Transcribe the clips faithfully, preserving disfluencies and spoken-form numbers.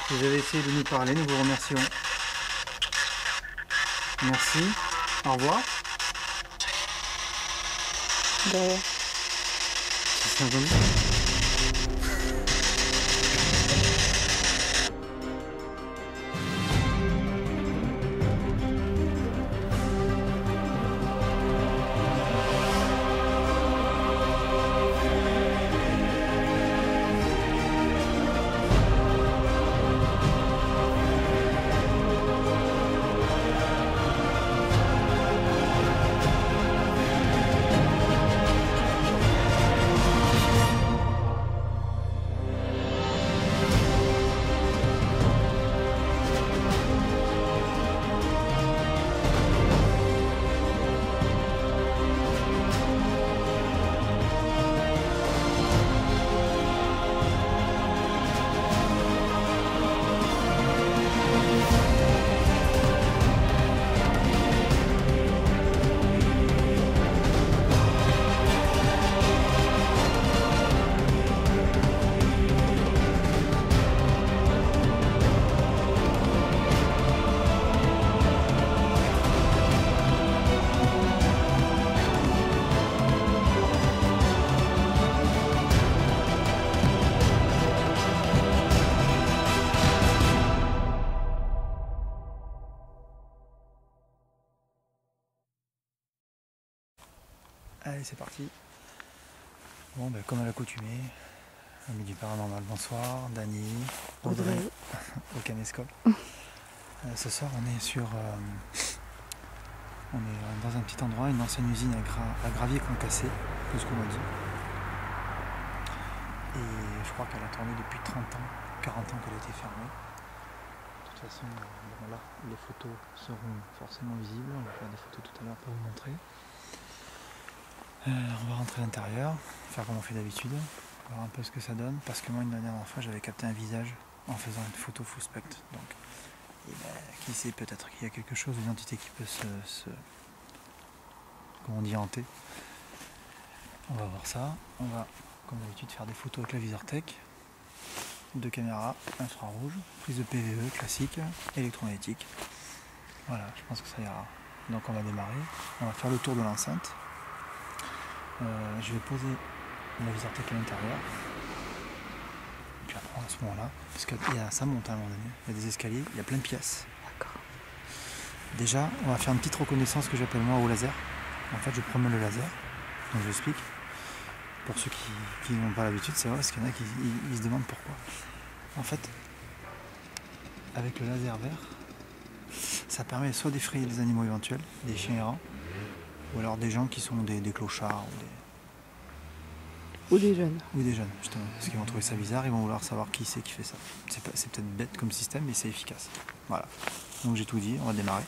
Vous avez essayé de nous parler, nous vous remercions. Merci. Au revoir. De... C'est entendu ? Allez, c'est parti. Bon, ben, comme à l'accoutumée, Amis du Paranormal, bonsoir. Dany, Audrey, Audrey. Au caméscope. euh, ce soir, on est sur, euh, on est dans un petit endroit, une ancienne usine à, gra à gravier concassé, tout ce qu'on m'a dit. Et je crois qu'elle a tourné depuis trente ans, quarante ans qu'elle a été fermée. De toute façon, bon, là, les photos seront forcément visibles. On va faire des photos tout à l'heure pour vous montrer. Euh, on va rentrer à l'intérieur, faire comme on fait d'habitude, voir un peu ce que ça donne, parce que moi une dernière fois j'avais capté un visage en faisant une photo full spectre, donc et ben, qui sait, peut-être qu'il y a quelque chose, une entité qui peut se, se comment on dit, hanter. On va voir ça, on va comme d'habitude faire des photos avec la VisorTech, deux caméras, infrarouge, prise de P V E classique, électromagnétique, voilà, je pense que ça ira. Donc on va démarrer, on va faire le tour de l'enceinte. Euh, je vais poser la VisorTech à l'intérieur. Je la prends à ce moment-là, parce qu'il y a ça monte à un moment donné. Il y a des escaliers, il y a plein de pièces. D'accord. Déjà, on va faire une petite reconnaissance que j'appelle moi au laser. En fait, je promène le laser, donc je l'explique. Pour ceux qui n'ont pas l'habitude, c'est vrai, parce qu'il y en a qui ils, ils se demandent pourquoi. En fait, avec le laser vert, ça permet soit d'effrayer des animaux éventuels, des chiens errants, ou alors des gens qui sont des, des clochards ou des... Ou des jeunes. Ou des jeunes, justement. Parce qu'ils vont trouver ça bizarre, ils vont vouloir savoir qui c'est qui fait ça. C'est peut-être bête comme système, mais c'est efficace. Voilà. Donc j'ai tout dit, on va démarrer.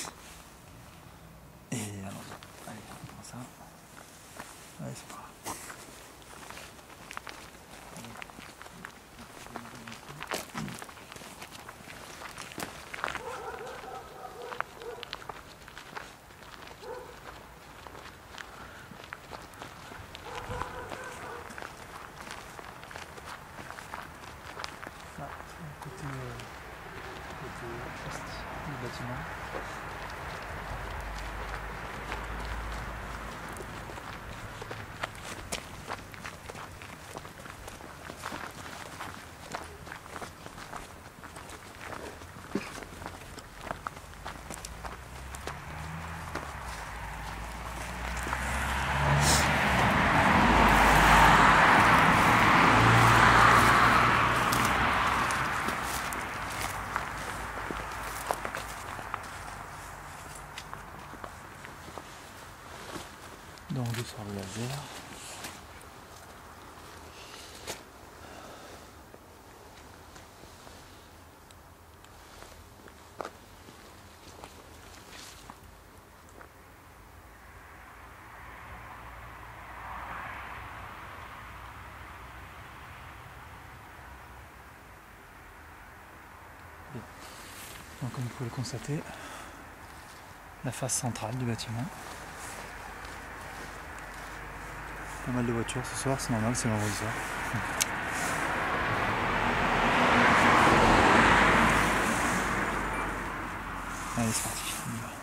Et alors, allez, on prend ça. Allez, c'est pas grave. Côté, euh, côté est du bâtiment. Donc je sors le laser. Bien. Donc comme vous pouvez le constater, la face centrale du bâtiment. Pas mal de voitures ce soir, c'est normal, c'est vendredi soir. Allez, c'est parti, on y va.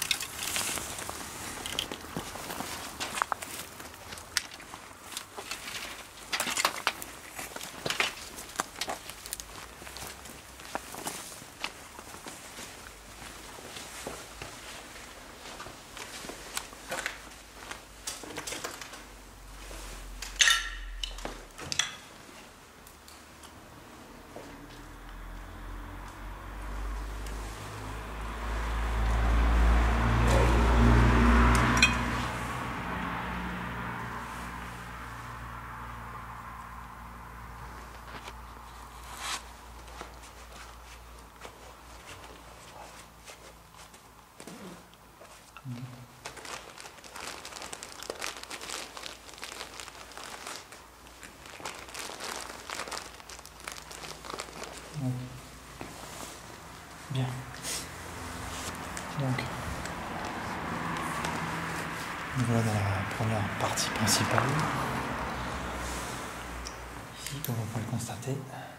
Bien. Donc, voilà dans la première partie principale. Ici, comme vous pouvez le constater,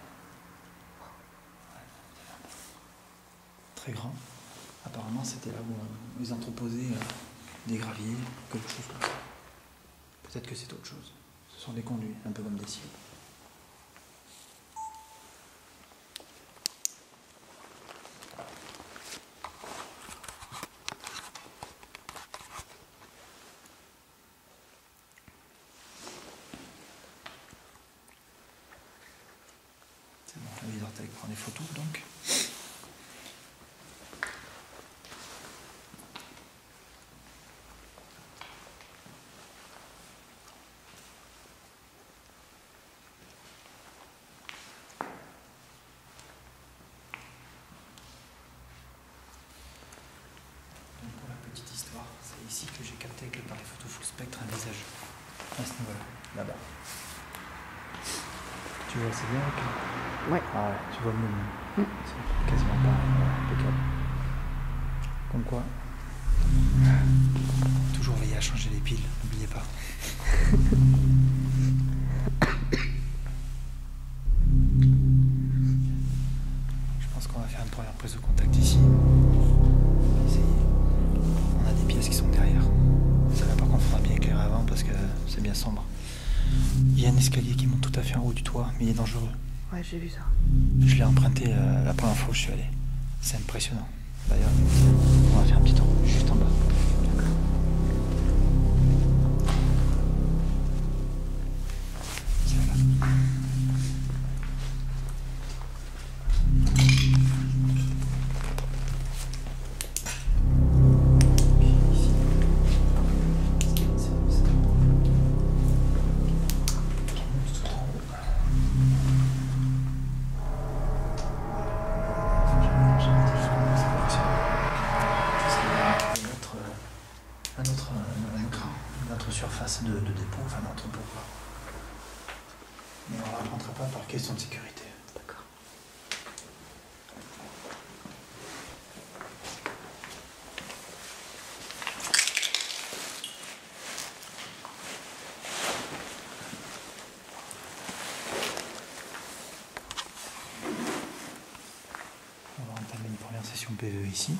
très grand. Apparemment, c'était là où ils entreposaient des graviers, quelque chose comme ça. Peut-être que c'est autre chose. Ce sont des conduits, un peu comme des silos. C'est bon, la mise orteil prend des photos donc. C'est ici que j'ai capté avec l'appareil photo full spectre un visage. À ce niveau-là, là-bas. Tu vois, c'est bien ok. Ouais. Ah ouais, tu vois le mouvement. Mmh. C'est quasiment pareil, ouais, impeccable. Comme quoi, toujours veiller à changer les piles, n'oubliez pas. Je pense qu'on va faire une première prise de contact ici. On va essayer. On a des pièces qui sont derrière. Ça là par contre, il faudra bien éclairer avant parce que c'est bien sombre. Il y a un escalier qui monte tout à fait en haut du toit, mais il est dangereux. Ouais, j'ai vu ça. Je l'ai emprunté euh, la première fois où je suis allé. C'est impressionnant. D'ailleurs, on va faire un petit tour juste en bas. D'accord. C'est là. Surface de, de dépôt, enfin d'entrepôt. Mais on ne rentrera pas par question de sécurité. D'accord. On va entamer une première session P V E ici.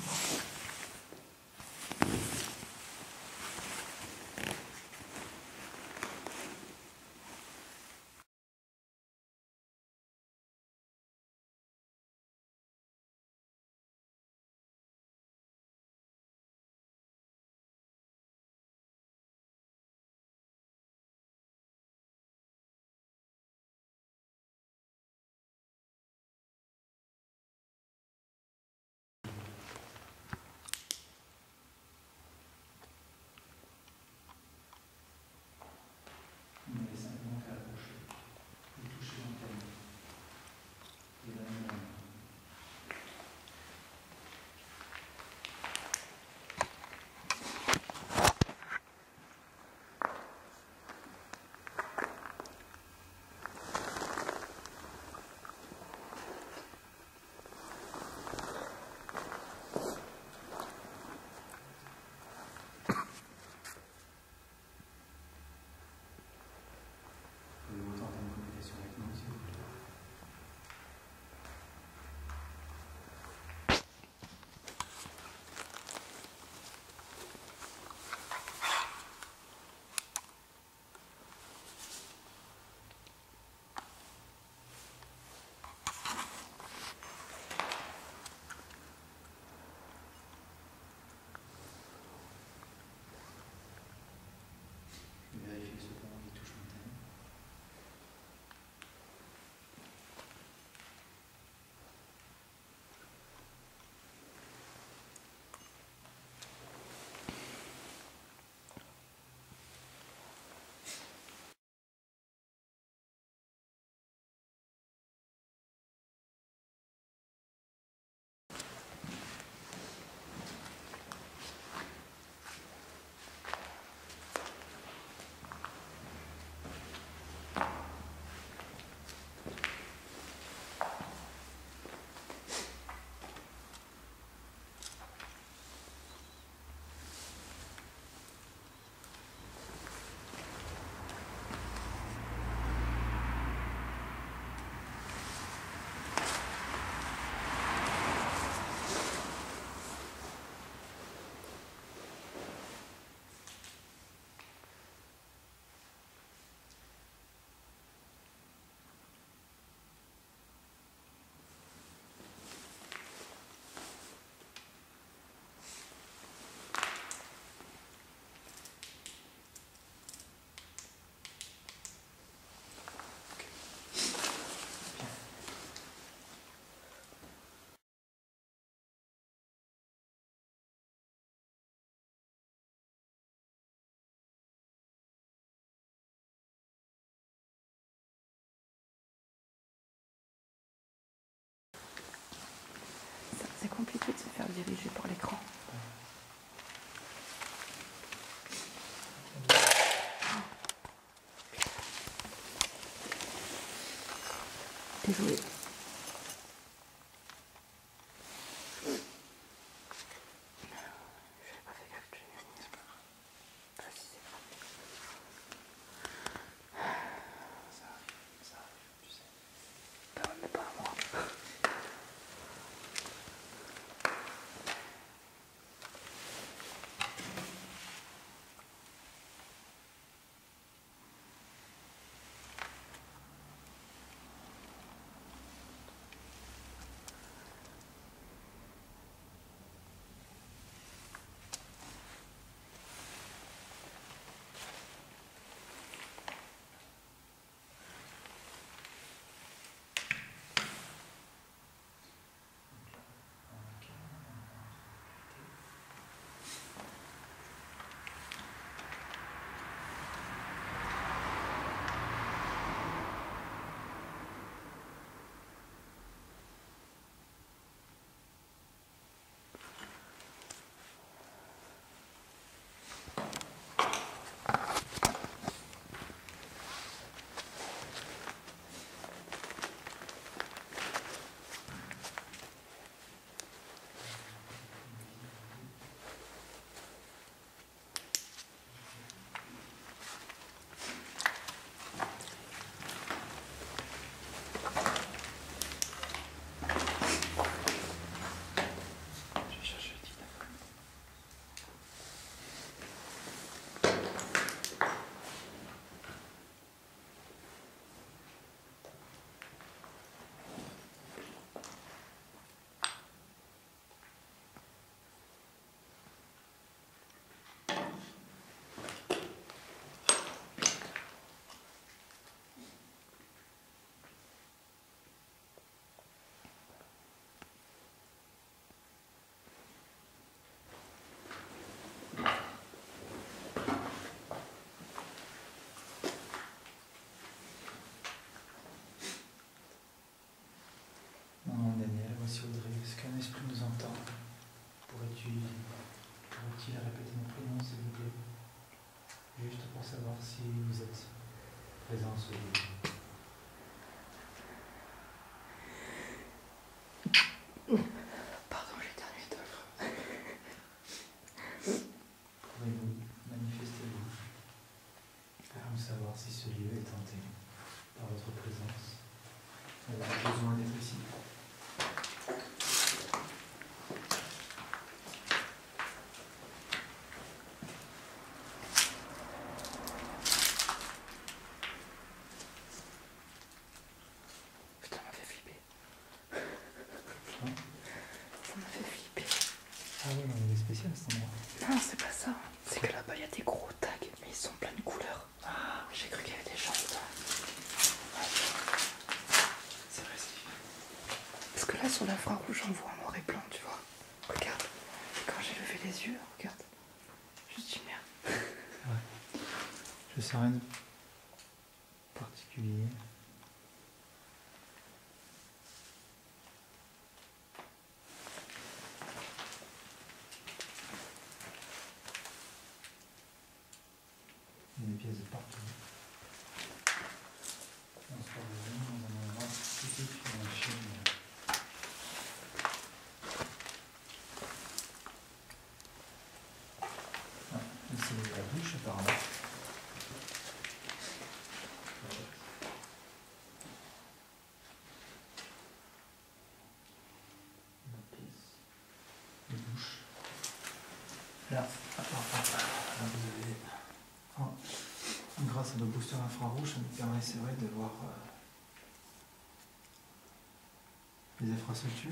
Désolée. J'avais pas fait gaffe, c'est pas grave. Enfin, si, c'est grave. Ça arrive, ça arrive, tu sais. Bah ouais, mais pas à moi. Voici Audrey, est-ce qu'un esprit nous entend? Pourrais-tu pourrais-il répéter mon prénom, s'il vous plaît? Juste pour savoir si vous êtes présent sur le Pardon, j'ai éternué d'œuvre. Pouvez-vous manifester-vous pour nous savoir si ce lieu est hanté par votre présence? Vous avez besoin d'être ici? Putain, ça m'a fait flipper. Hein? Ça m'a fait flipper. Ah oui, mais il est spécial cet endroit. Non, c'est pas ça. C'est que là-bas, il y a des gros tags, mais ils sont plein de couleurs. Ah, j'ai cru qu'il y avait des gens dedans. C'est vrai, c'est difficile. Parce que là, sur l'infrarouge, on voit en noir et blanc, tu vois. Regarde. Et quand j'ai levé les yeux, regarde. Je me suis dit merde. Ouais. Je sais rien de particulier. Il y a des pièces de partout. On se parle de dans un endroit spécifique dans la chaîne. Ah, c'est la douche apparemment. La pièce de douche. Là, attends, attends, là vous avez. Oh. Grâce à nos boosters infrarouges, ça nous permet, c'est vrai, de voir euh, les infrastructures.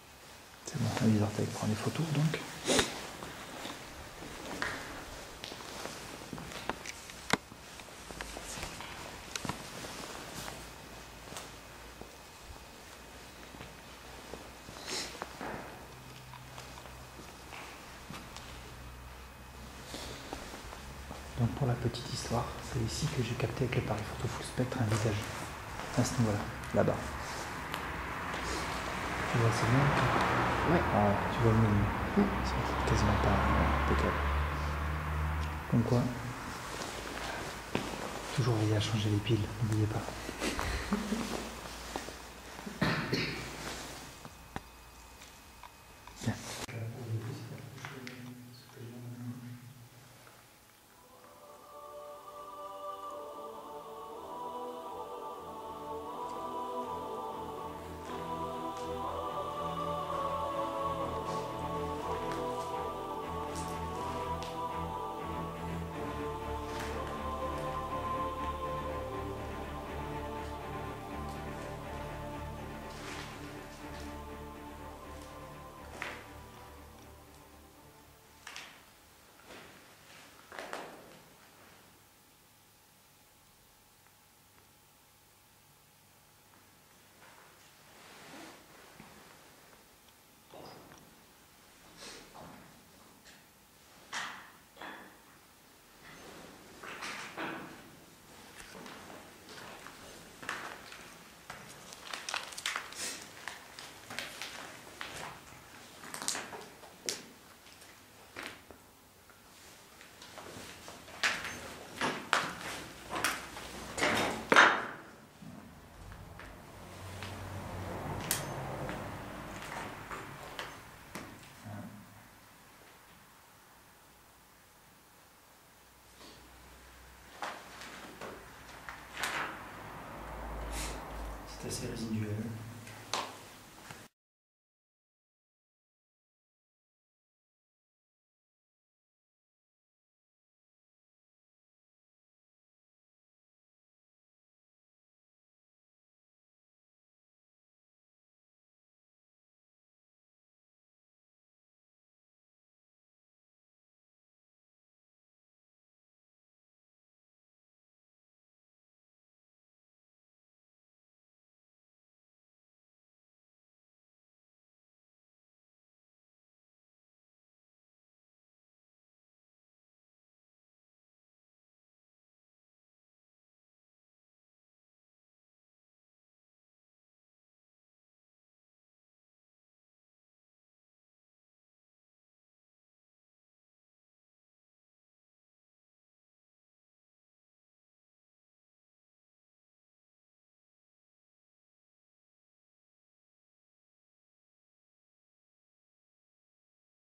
C'est bon, Lasertag prend les photos donc. Donc pour la petite histoire, c'est ici que j'ai capté avec l'appareil photo full spectre un visage. À ce niveau-là, là-bas. Tu vois, c'est bien. Ouais. Ah, tu vois le même. Mm. C'est quasiment pas euh, impeccable. Comme quoi, toujours veiller à changer les piles, n'oubliez pas. Bien. C'est assez résiduel.